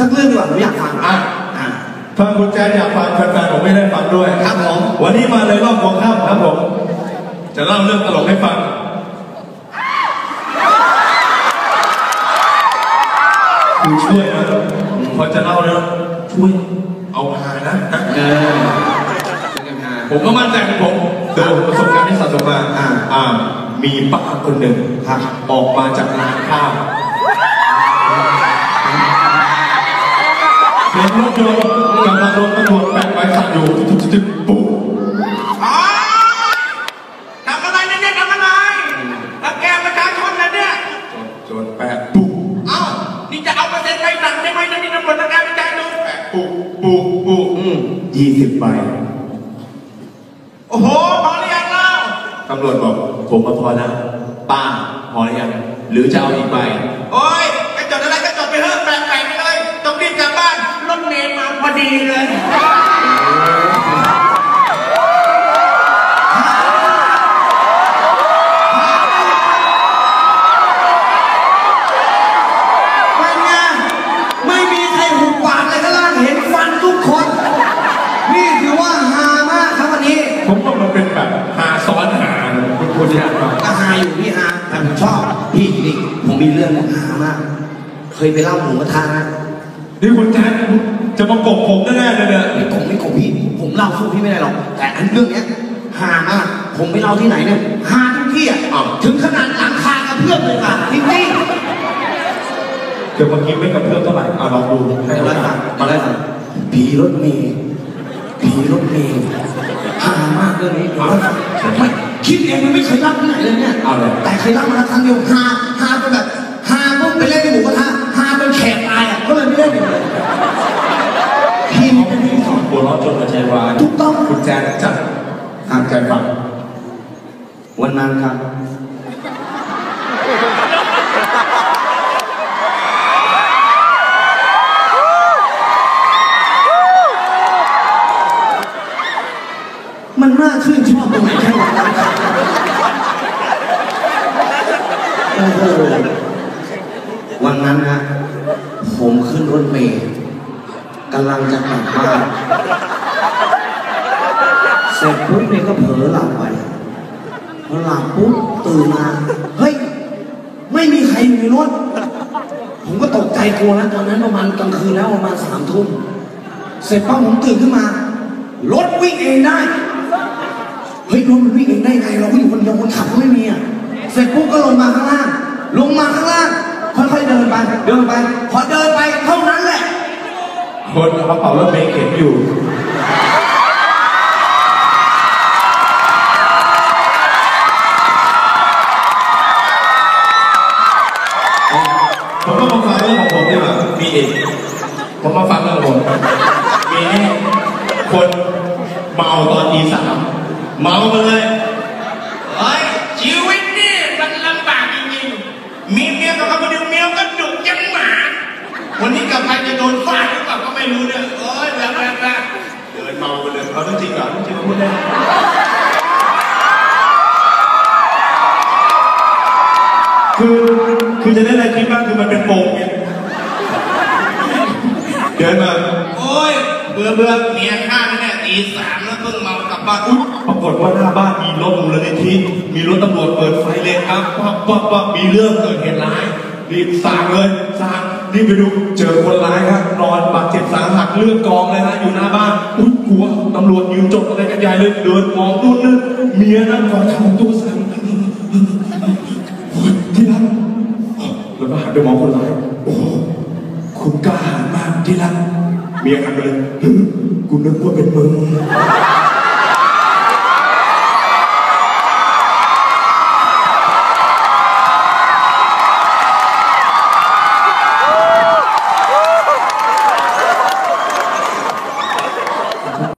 สักเรื่องดีกว่าผมอยากฟังถ้าคุณแจ๊ดอยากฟังแฟนๆผมไม่ได้ฟังด้วยครับผมวันนี้มาเลยรอบหัวค่ำครับผมจะเล่าเรื่องตลกให้ฟังคุณช่วยนะพอจะเล่าแล้วช่วยเอาฮานะผมก็มั่นใจของผมดูประสบการณ์ที่สะสมมามีป้าคนหนึ่งออกมาจากร้านข้าวเห็นรถยนต์กำลังโดนตำรวจแปะไว้ขับอยู่จุดปุ๊บทำอะไรเนี่ยทำอะไรรังแกประชาชนนะเนี่ยโจรแปะปุ๊บนี่จะเอาเปอร์เซ็นต์ไปสั่งได้ไหมนะนี่ตำรวจรังแกประชาชนแปะปุ๊บ20 ใบโอ้โหพอหรือยังเล่าตำรวจบอกผมมาพอแล้วป้าพอหรือยังหรือจะเอาอีกใบโอ้ยกระจดอะไรกระจดไปเถอะแปะไปเลยต้องรีบกลับบ้านรถเมล์มาพอดีเลยไม่มีใครหุบปากเลยข้างล่างเห็นฟันทุกคนนี่ถือว่าฮามากครับวันนี้ผมว่ามันเป็นแบบฮาซ้อนฮาคุณอยากฟังก็ฮาอยู่พี่ฮาแต่ผมชอบพี่นี่ผมมีเรื่องฮามากเคยไปเล่าหมูกระทะนี่คุณแจ๊ดจะมากบผมแน่ๆเลยเนี่ยไม่กบพี่ผมเล่าสู้พี่ไม่ได้หรอกแต่อันเรื่องนี้ฮามากผมไปเล่าที่ไหนเนี่ยฮาทุกที่อ่ะถึงขนาดหลังคากระเพื่อมเลยค่ะจริงเดี๋ยวเมื่อกี้ไม่กระเพื่อมเท่าไหร่ลองดูให้เราฟังมาได้ฟังผีรถเมล์ฮามากเรื่องนี้ไม่คิดเองมันไม่เคยเล่าที่ไหนเลยเนี่ยแต่เคยเล่ามาแล้วครั้งเดียวฮาไปแบบฮาปุ๊บไปเล่นหมูกระทะฮาเป็นแขกตายอ่ะก็เลยไม่เล่นเลยพี่นี่เป็นพี่สองหัวเราะจนหัวใจวายถูกต้องคุณแจ๊ดจัดตั้งใจฟังวันนั้นครับมันน่าชื่นชอบตรงไหนแค่วันนั้นโอ้โหวันนั้นนะผมขึ้นรถเมล์กำลังจะกลับบ้านเสร็จปุ๊บเนี่ยก็เผลอหลับไปพอหลับปุ๊บตื่นมาเฮ้ยไม่มีใครอยู่ในรถผมก็ตกใจกลัวแล้วตอนนั้นประมาณกลางคืนแล้วประมาณ3 ทุ่มเสร็จปั๊บผมตื่นขึ้นมารถวิ่งเองได้เฮ้ยรถมันวิ่งเองได้ไงเราก็อยู่คนเดียวคนขับก็ไม่มีอ่ะเสร็จปุ๊บก็ลงมาข้างล่างค่อยๆเดินไปพอเดินไปเท่านั้นแหละคนกระเป๋ารถเมล์เข็นอยู่ผมก็มาฟังเรื่องของผมดีกว่ามีเองผมมาฟังเรื่องของผมมีนี่คนเมาตอนตี 3เมามาเลยชีวิตนี่มันลำบากจริงๆมีเมียกับคนเดียวเมียก็ดุจังหมาวันนี้กลับไปจะโดนฟาดหรือเปล่าก็ไม่รู้เนี่ยแล้วเดินเมาไปเลยเอาจริงเหรอจริงพูดได้คือจะได้อะไรคิดบ้างคือมันเป็นโป่งเนี่ยเดินมาโอ้ยเบื่อเมียข้าเนี่ยตี 3แล้วเพิ่งเมากลับบ้านปรากฏว่าหน้าบ้านมีรถมูลนิธิมีรถตำรวจเปิดไฟเลนครับปั๊บมีเรื่องเกิดเหตุร้ายรีบสั่งรีบไปดูเจอคนร้ายครับนอนบาดเจ็บสาหัสเลือดกองเลยนะอยู่หน้าบ้านกลัวตำรวจยืนจดอะไรกันใหญ่เลยเดินมองนู่นนั่นเมียนั่งคอยทำตัวสั่นที่รักแล้วก็หันไปมองคนร้ายโอ้คุณกล้าหาญมากที่รักเมียหันไปเลยกูนึกว่าเป็นมึง